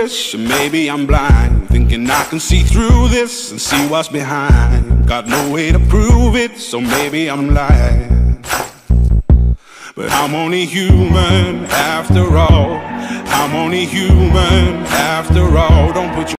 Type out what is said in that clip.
foolish, or maybe I'm blind, thinking I can see through this and see what's behind. Got no way to prove it, so maybe I'm lying. But I'm only human after all. I'm only human after all. Don't put your